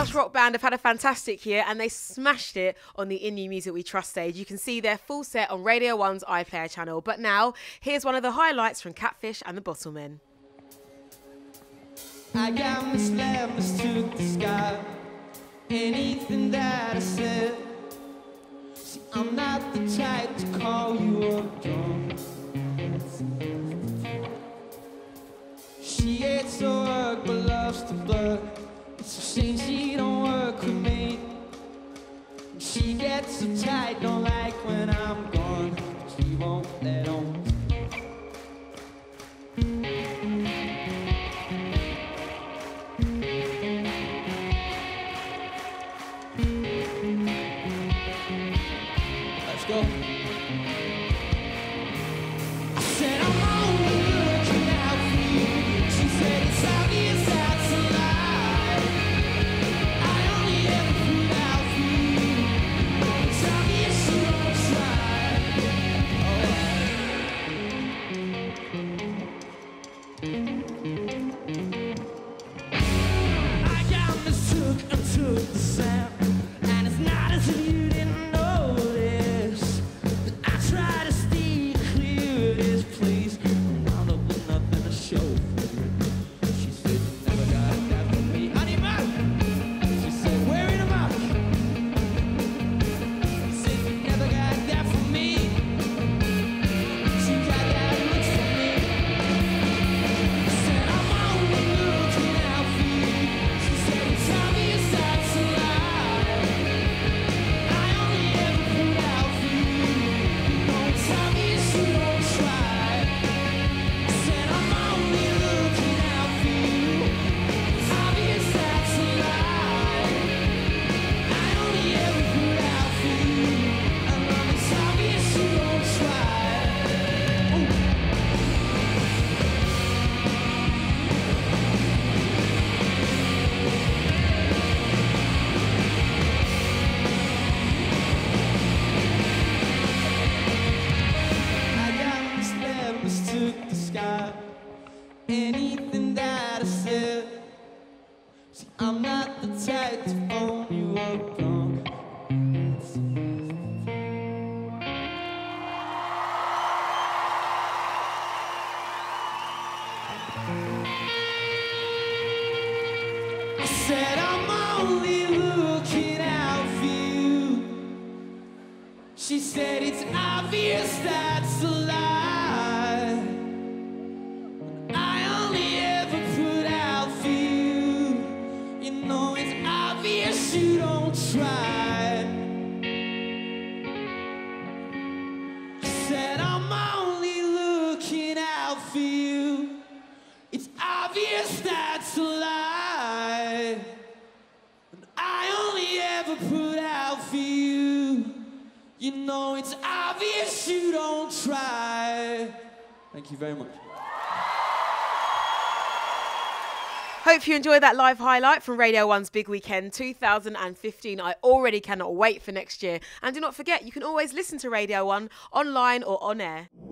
house rock band have had a fantastic year and they smashed it on the In New Music We Trust stage. You can see their full set on Radio 1's iPlayer channel. But now, here's one of the highlights from Catfish and the Bottlemen. I got misled, mistook the sky. Anything that I said. See, I'm not the type to call you up drunk. She hates to work but loves to flirt. It's a shame she don't work with me. She gets so tight, don't like when I'm gone. She won't let on. Let's go. I said I'm only looking out for you. She said it's obvious that's a lie. I only ever put out for you. It's obvious you won't try. I got mistook and took the sound. And it's not as if you didn't notice that I try to steer clear of this place. I'm wound up with nothing to show for it. She said you never got that from me. Honey, man. She said, where in the mouth? She said you never got that from me. She got that look from me. I said I'm only looking out for you. She said it's obvious that's a lie. I only ever put out for you. You know it's obvious you don't try. I said I'm only looking out for you. It's obvious that's a lie. I only ever put out for you. I know it's obvious you don't try. I got misled, mistook the sky. Anything that I said. See, I'm not the type to phone you up drunk. I said I'm only looking out for you. She said it's obvious that's a lie. I only ever put out for you. You know it's obvious you don't try. I said I'm only looking out for you. It's obvious that's a lie. And I only ever put out for you. You know it's obvious you don't try. Thank you very much. Hope you enjoyed that live highlight from Radio 1's Big Weekend 2015. I already cannot wait for next year. And do not forget, you can always listen to Radio 1 online or on air.